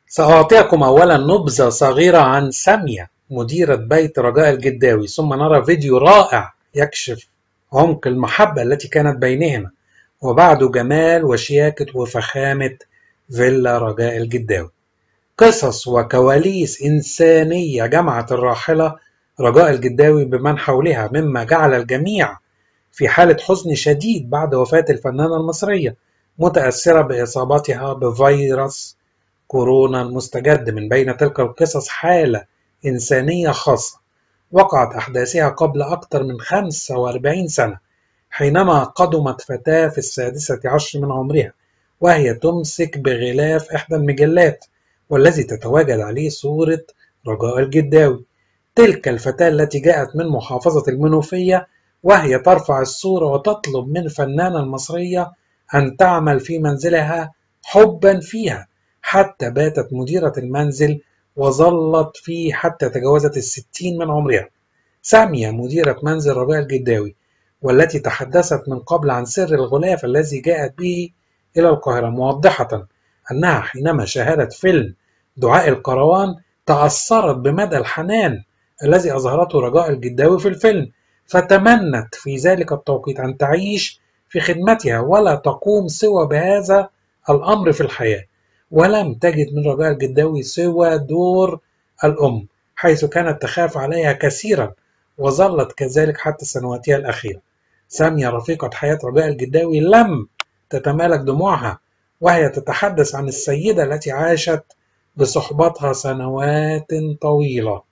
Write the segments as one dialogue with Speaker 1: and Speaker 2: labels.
Speaker 1: سأعطيكم أولا نبذة صغيرة عن سامية مديرة بيت رجاء الجداوي، ثم نرى فيديو رائع يكشف عمق المحبة التي كانت بينهما، وبعده جمال وشياكة وفخامة فيلا رجاء الجداوي. قصص وكواليس إنسانية جمعت الراحلة رجاء الجداوي بمن حولها، مما جعل الجميع في حالة حزن شديد بعد وفاة الفنانة المصرية، متأثرة بإصابتها بفيروس كورونا المستجد. من بين تلك القصص حالة إنسانية خاصة وقعت أحداثها قبل أكثر من 45 سنة، حينما قدمت فتاة في 16 من عمرها وهي تمسك بغلاف إحدى المجلات، والذي تتواجد عليه صورة رجاء الجداوي. تلك الفتاة التي جاءت من محافظة المنوفية، وهي ترفع الصورة وتطلب من الفنانة المصرية أن تعمل في منزلها حبا فيها، حتى باتت مديرة المنزل وظلت فيه حتى تجاوزت 60 من عمرها. سامية مديرة منزل رجاء الجداوي، والتي تحدثت من قبل عن سر الغلاف الذي جاءت به إلى القاهرة، موضحة أنها حينما شاهدت فيلم دعاء الكروان تأثرت بمدى الحنان الذي أظهرته رجاء الجداوي في الفيلم، فتمنت في ذلك التوقيت أن تعيش في خدمتها ولا تقوم سوى بهذا الأمر في الحياة. ولم تجد من رجاء الجداوي سوى دور الأم، حيث كانت تخاف عليها كثيرا، وظلت كذلك حتى سنواتها الأخيرة. سامية رفيقة حياة رجاء الجداوي لم تتمالك دموعها وهي تتحدث عن السيدة التي عاشت بصحبتها سنوات طويلة،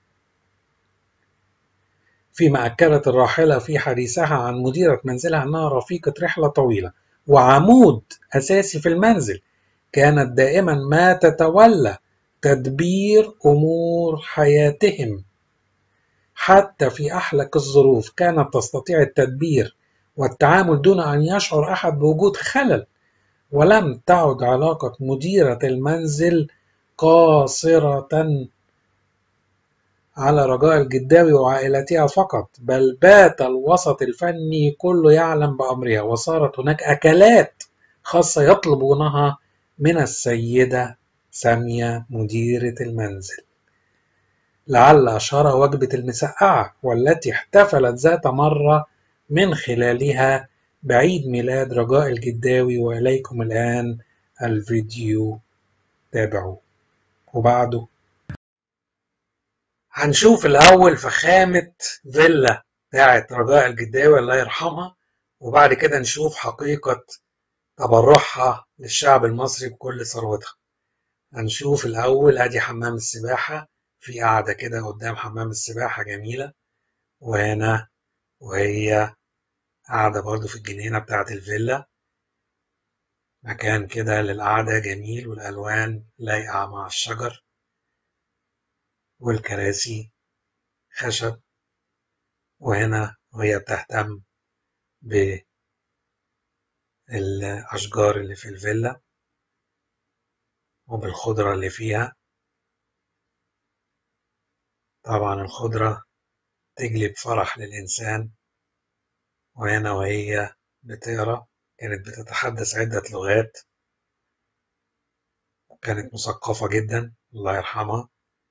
Speaker 1: فيما أكدت الراحلة في حديثها عن مديرة منزلها أنها رفيقة رحلة طويلة وعمود أساسي في المنزل، كانت دائما ما تتولى تدبير أمور حياتهم. حتى في أحلك الظروف كانت تستطيع التدبير والتعامل دون أن يشعر أحد بوجود خلل. ولم تعد علاقة مديرة المنزل قاصرة على رجاء الجداوي وعائلتها فقط، بل بات الوسط الفني كله يعلم بأمرها، وصارت هناك أكلات خاصة يطلبونها من السيدة سامية مديرة المنزل، لعل أشهرها وجبة المسقعة، والتي احتفلت ذات مرة من خلالها بعيد ميلاد رجاء الجداوي. وإليكم الآن الفيديو، تابعوا. وبعده هنشوف الأول فخامة فيلا بتاعت رجاء الجداوي الله يرحمها، وبعد كده نشوف حقيقة تبرعها للشعب المصري بكل ثروتها. هنشوف الأول أدي حمام السباحة، في قاعدة كده قدام حمام السباحة جميلة، وهنا وهي قاعدة برضو في الجنينة بتاعت الفيلا، مكان كده للقعدة جميل، والألوان لايقة مع الشجر، والكراسي خشب. وهنا وهي بتهتم بالأشجار اللي في الفيلا وبالخضرة اللي فيها. طبعا الخضرة تجلب فرح للإنسان. وهنا وهي بتقرأ، كانت بتتحدث عدة لغات، كانت مثقفة جدا الله يرحمها.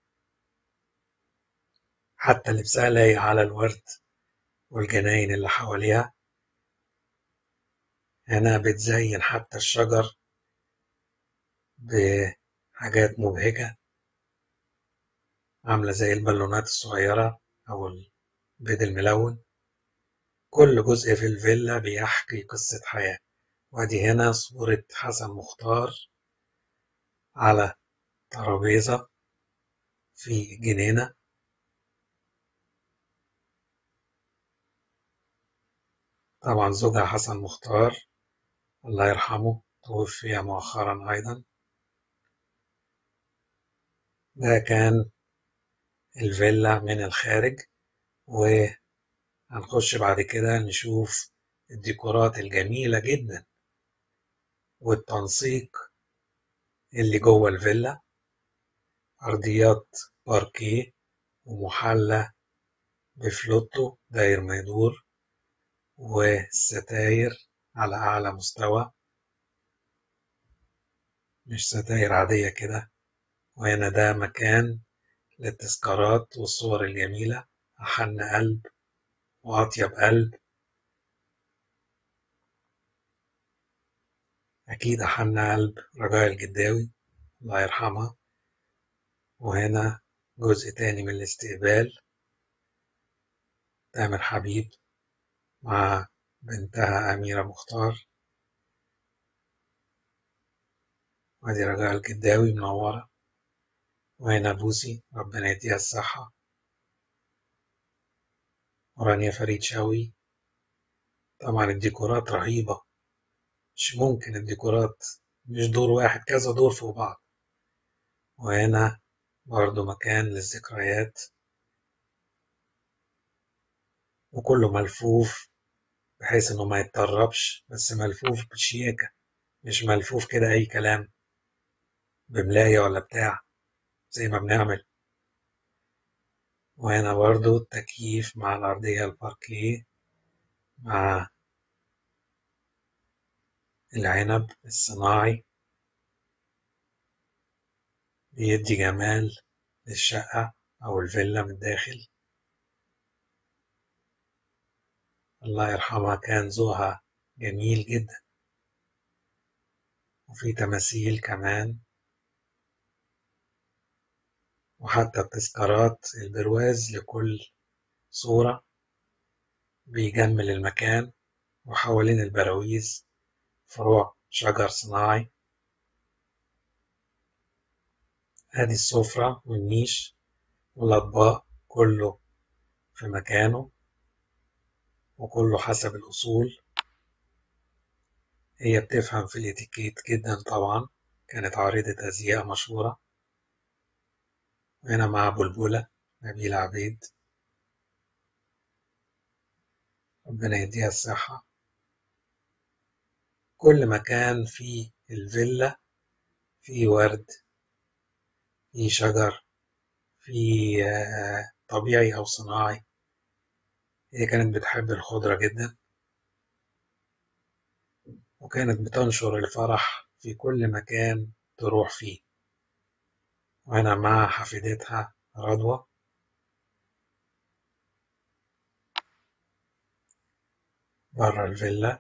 Speaker 1: حتى لبسها لايق على الورد والجناين اللي حواليها. هنا بتزين حتى الشجر بحاجات مبهجة عاملة زي البالونات الصغيرة أو البيض الملون. كل جزء في الفيلا بيحكي قصة حياة. وادي هنا صورة حسن مختار على ترابيزة في جنينة. طبعا زوجها حسن مختار الله يرحمه توفي مؤخرا أيضا. ده كان الفيلا من الخارج، وهنخش بعد كده نشوف الديكورات الجميلة جدا والتنسيق اللي جوه الفيلا. أرضيات باركيه ومحلى بفلوتو داير ما يدور، والستاير على أعلى مستوى، مش ستاير عادية كده، وهنا ده مكان للتذكارات والصور الجميلة، أحن قلب وأطيب قلب، أكيد أحن قلب رجاء الجداوي الله يرحمها. وهنا جزء تاني من الاستقبال، تامر حبيب مع بنتها أميرة مختار، وادي رجاء الجداوي منورة. وهنا بوسي ربنا يديها الصحة، ورانيا فريد شوقي. طبعا الديكورات رهيبة، مش ممكن الديكورات، مش دور واحد، كذا دور فوق بعض. وهنا برضو مكان للذكريات، وكله ملفوف بحيث انه ما يتطربش، بس ملفوف بشياكة، مش ملفوف كده اي كلام بملاية ولا بتاع زي ما بنعمل. وهنا برضو التكييف مع الأرضية الباركيه مع العنب الصناعي، بيدي جمال للشقة أو الفيلا من الداخل. الله يرحمها كان ذوقها جميل جدا. وفي تماثيل كمان، وحتى التذكارات البرواز لكل صورة بيجمل المكان، وحوالين البراويز فروع شجر صناعي. ادي السفرة والنيش والأطباق، كله في مكانه وكله حسب الأصول. هي بتفهم في الاتيكيت جدا طبعا، كانت عارضة أزياء مشهورة. وهنا مع بلبلة نبيلة عبيد ربنا يديها الصحة. كل مكان في الفيلا في ورد، في شجر، في طبيعي أو صناعي. هي كانت بتحب الخضرة جدا، وكانت بتنشر الفرح في كل مكان تروح فيه. وأنا مع حفيدتها رضوى. بره الفيلا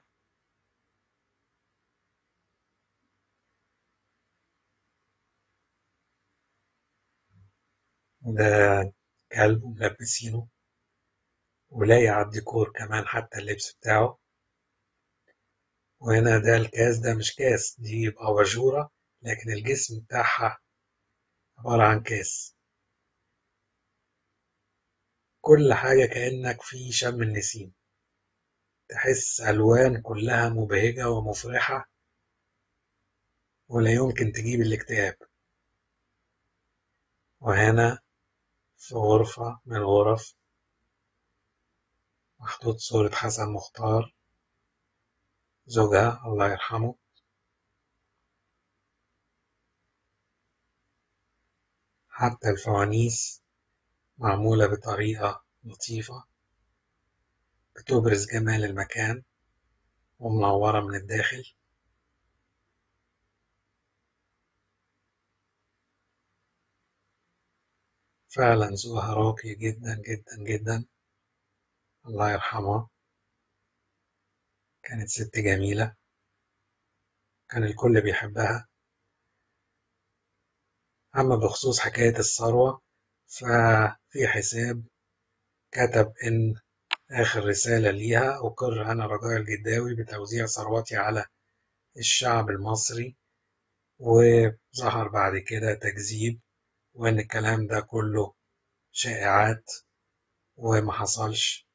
Speaker 1: ده كلب وملبسينه، ولاقي على الديكور كمان حتى اللبس بتاعه. وهنا ده الكاس، ده مش كاس، دي يبقى أباجورة، لكن الجسم بتاعها عبارة عن كاس. كل حاجة كأنك في شم النسيم، تحس ألوان كلها مبهجة ومفرحة، ولا يمكن تجيب الاكتئاب. وهنا في غرفة من الغرف محطوط صورة حسن مختار زوجها الله يرحمه. حتى الفوانيس معمولة بطريقة لطيفة بتبرز جمال المكان، ومنورة من الداخل. فعلا ذوقها راقي جدا جدا جدا الله يرحمها. كانت ست جميلة، كان الكل بيحبها. أما بخصوص حكاية الثروة، ففي حساب كتب إن آخر رسالة ليها: أقر أنا رجاء الجداوي بتوزيع ثروتي على الشعب المصري. وظهر بعد كده تكذيب، وإن الكلام ده كله شائعات وما حصلش،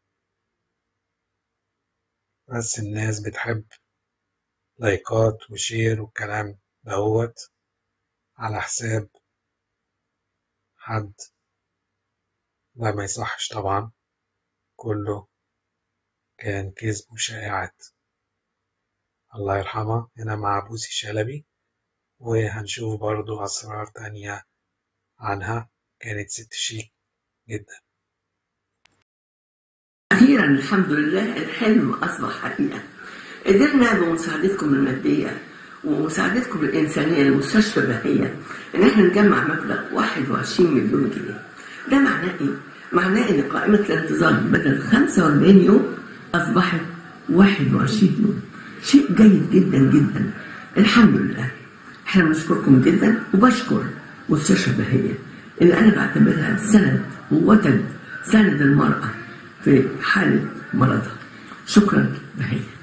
Speaker 1: بس الناس بتحب لايكات وشير والكلام دهوت على حساب حد. ده ما يصحش طبعا، كله كان كذب وشائعات. الله يرحمها. هنا مع بوسي شلبي، وهنشوف برضو أسرار تانية عنها. كانت ست شيك جدا.
Speaker 2: أخيرا الحمد لله الحلم أصبح حقيقة. قدرنا بمساعدتكم المادية ومساعدتكم الإنسانية لمستشفى بهية إن احنا نجمع مبلغ 21 مليون جنيه. ده معناه إيه؟ معناه إن قائمة الانتظار بدل 45 يوم أصبحت 21 يوم. شيء جيد جدا جدا، الحمد لله. احنا بنشكركم جدا، وبشكر مستشفى بهية اللي أنا بعتبرها سند ووتد، سند المرأة في حالة مرضها. شكرا بهية.